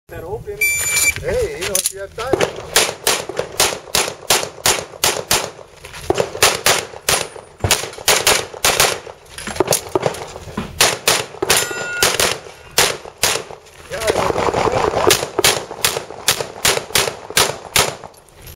That open. Hey, you know, if you have time.